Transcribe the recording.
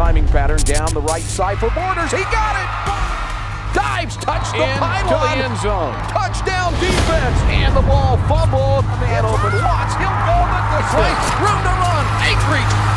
timing pattern down the right side for Borders. He got it! Dives, touch the pylon. To the end zone. Touchdown defense. And the ball fumbled. Man open. Watts. He'll go with the play. Room to run. Acreage.